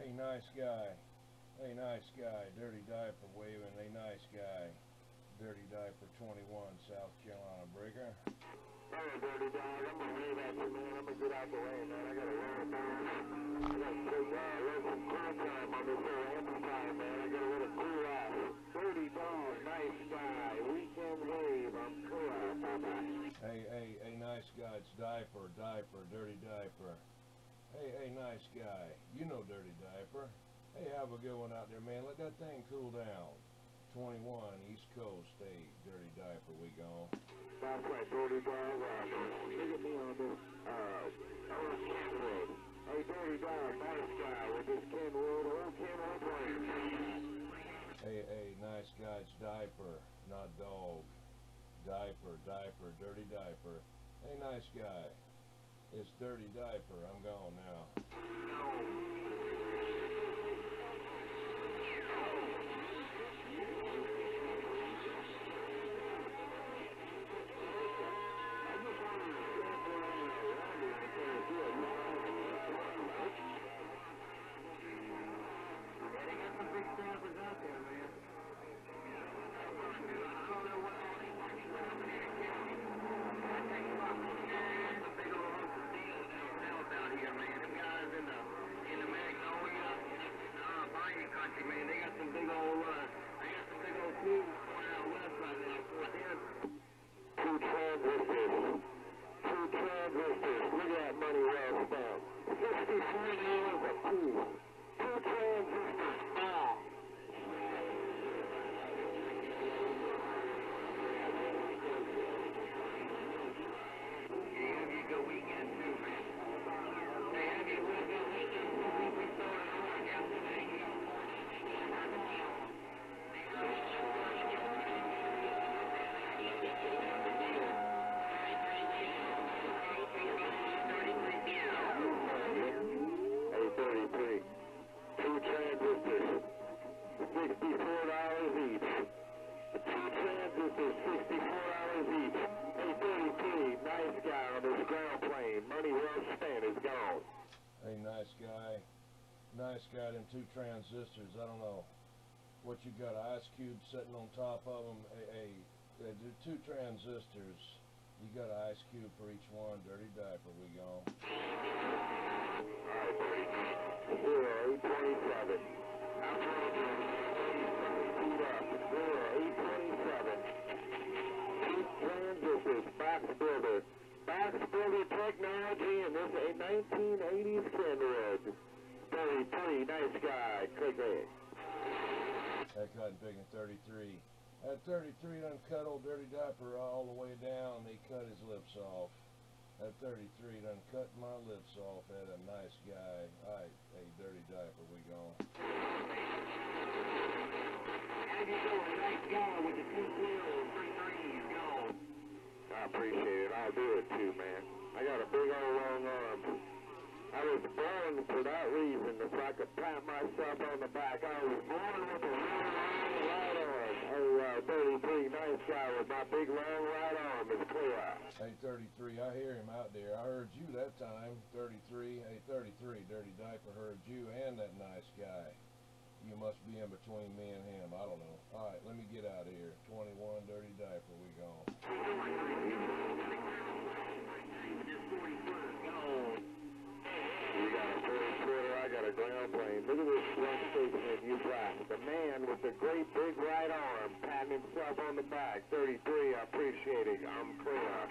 Hey, nice guy. Hey, nice guy. Dirty diaper waving. Hey, nice guy. Dirty diaper 21, South Carolina breaker. Hey, dirty dog. I'm gonna wave at you, man. I'm gonna get out the way, man. I gotta roll, man. I gotta take some cool time on this little amplifier, man. I gotta let it cool off. Dirty dog, nice guy. Weekend wave. I'm cool out, bye-bye. Hey, nice guy. It's diaper, dirty diaper. Hey, nice guy. You know dirty diaper. Hey, have a good one out there, man. Let that thing cool down. 21, East Coast. Hey, dirty diaper, we gone. That's right, dirty dog. Look at me on this, Kenwood. Hey, dirty dog, nice guy with this Kenwood, old Kenwood playing. Hey, nice guy. It's diaper, not dog. Diaper, dirty diaper. Hey, nice guy. It's dirty diaper. I'm gone now. Man, they got some big old flues going out west right now. Two transistors. Look at that money well spent. $64 a piece. Two transistors. Yeah, have you a good weekend too, man. Hey, have you a good weekend? We started on yesterday. Two transistors, $64 each. Two transistors, $64 each. Hey, 33, nice guy on this ground plane. Money well spent is gone. Hey, nice guy. Nice guy, them two transistors. I don't know what you got, ice cube sitting on top of them. Hey, they're two transistors. You got an ice cube for each one. Dirty diaper, we gone. Alright, 827. After all, 827. Two transistors, Box Builder technology, and this a 1980s Kenwood. 33, nice guy, click it. That cutting big in 33. That 33 done cut old dirty diaper all the way down. He cut his lips off. That 33 done cut my lips off. That a nice guy. Alright, hey, dirty diaper, we gone. How you doing, nice guy with the 2 zeros, 3 threes, gone. I appreciate it. I'll do it too, man. I got a big old long arm. I was born for that reason, so I could pat myself on the back. I was born with a long right arm. Hey, 33, nice guy with my big long right arm is clear. Hey, 33, I hear him out there. I heard you that time. 33, hey, 33, dirty diaper heard you and that nice guy. You must be in between me and him. I don't know. Alright, let me get out of here. 21, dirty diaper, we gone. You got a 40-footer, I got a ground plane. Look at this one station in Utah. The man with the great big right arm patting himself on the back. 33, I appreciate it. I'm clear.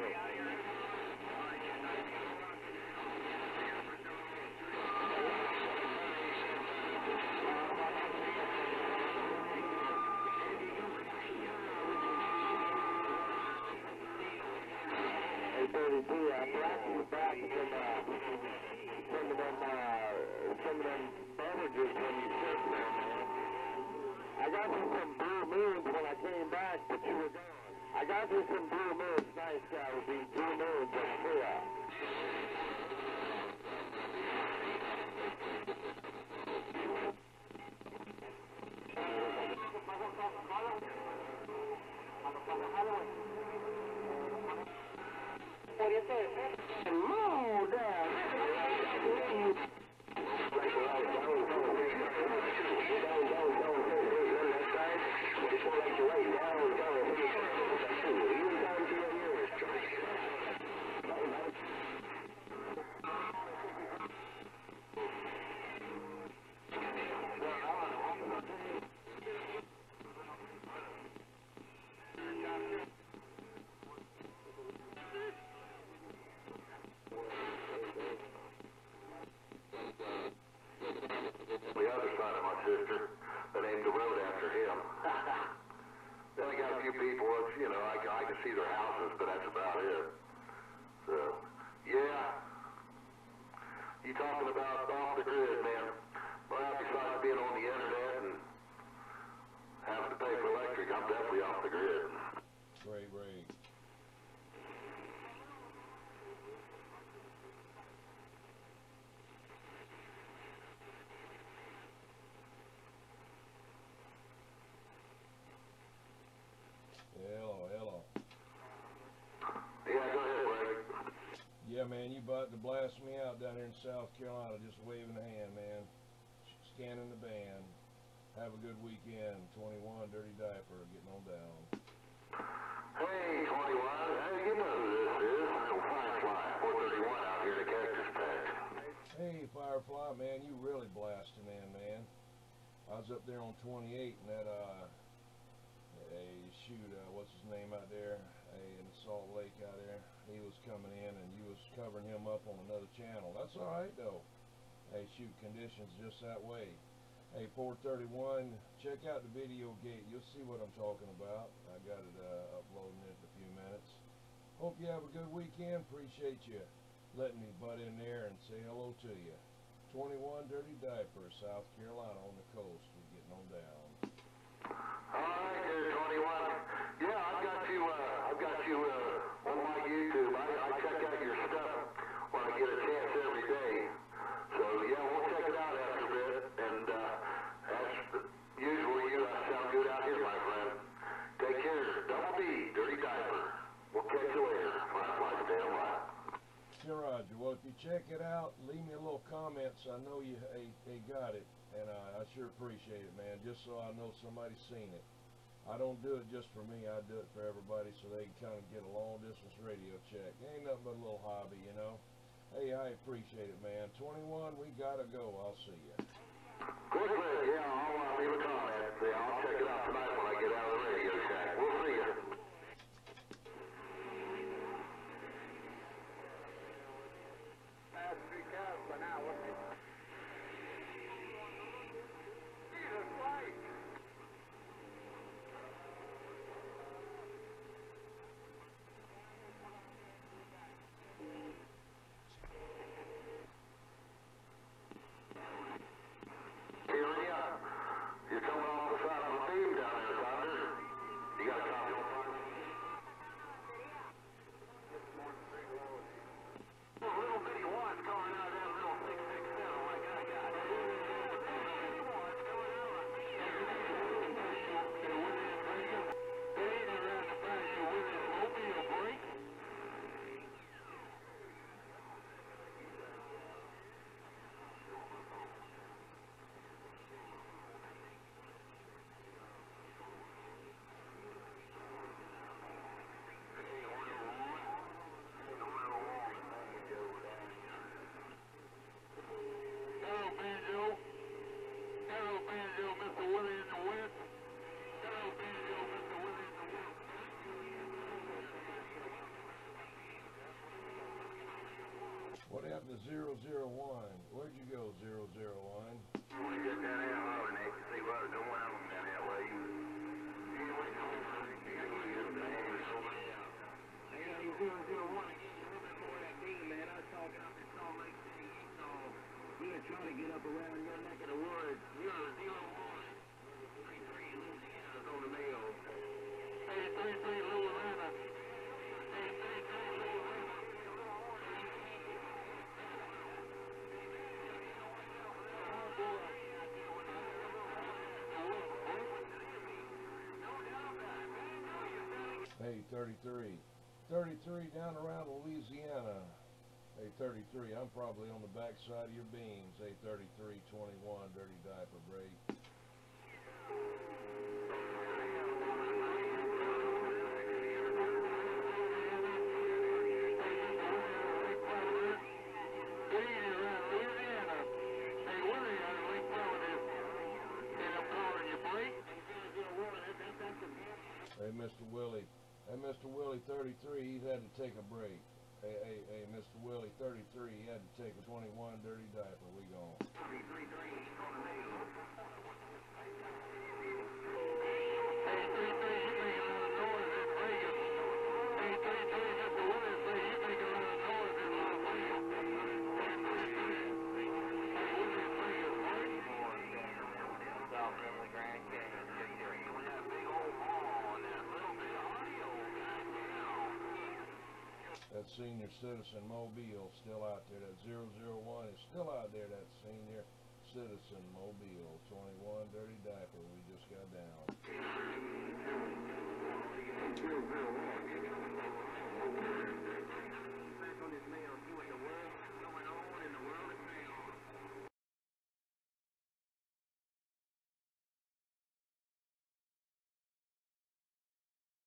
Hey, 32, I brought you back some of them beverages when you sit there, man. I got you some Blue Moons when I came back, but you were gone. I got you some Blue Moons. Nice guy with these Blue Moons. That's clear. Hello there. named the road after him. Then I got a few people, you know, I can see their houses, but that's about it. So, yeah. You talking about off the grid, man. Well, besides being on the internet and having to pay for electric, I'm definitely off the grid. Great, great. Hello, hello. Yeah, go ahead, Greg. Yeah, man, you about to blast me out down here in South Carolina, just waving a hand, man. Scanning the band. Have a good weekend. 21, Dirty Diaper, getting on down. Hey, 21. Hey, you know who this is. Firefly, 431 out here in the Cactus Patch. Hey, Firefly, man, you really blasting in, man. I was up there on 28 and that, what's his name out there, in the Salt Lake out there. He was coming in and you was covering him up on another channel. That's all right, though. Hey, shoot, conditions just that way. Hey, 431, check out the video gate. You'll see what I'm talking about. I got it uploading it in a few minutes. Hope you have a good weekend. Appreciate you letting me butt in there and say hello to you. 21 Dirty Diaper, South Carolina on the coast. We're getting on down. Alright, there, 21. Yeah, I've got you on my YouTube. I check out your stuff when I get a chance every day. So, yeah, we'll check it out after a bit. And, as usual, you sound good out here, my friend. Take care. Double D, Dirty Diaper. We'll catch you later. Firefly's damn right. Sure, Roger. Well, if you check it out, leave me a little comment so I know you got it. And I sure appreciate it, man, just so I know somebody's seen it. I don't do it just for me, I do it for everybody so they can kind of get a long-distance radio check. It ain't nothing but a little hobby, you know. Hey, I appreciate it, man. 21, we gotta go. I'll see you. Good, yeah, I'll leave a comment. Yeah, I'll check it out tonight when I get out of the radio shack. We'll see you. You're coming off the side of the beam down there, Thunder. You got a copy on fire? Little bitty one's coming out of that little 667 like I got. What happened to 001? Where'd you go, 001? I want to get down there and hibernate to see what was going on down that way. Trying to get up around your neck of the woods. 001. 33 Louisiana's on the mail. 33 Louisiana. 33 Louisiana. Hey, 33. 33 down around Louisiana. Hey, 33, I'm probably on the back side of your beams. Hey, 33, 21, Dirty Diaper break. Hey, Mr. Willie. Hey, Mr. Willie, 33, he's had to take a break. Hey, Mr. Willie, 33, he had to take a 21 Dirty Diaper. We gone. senior citizen Mobile still out there. That 001 is still out there. That senior citizen Mobile 21 Dirty Diaper we just got down.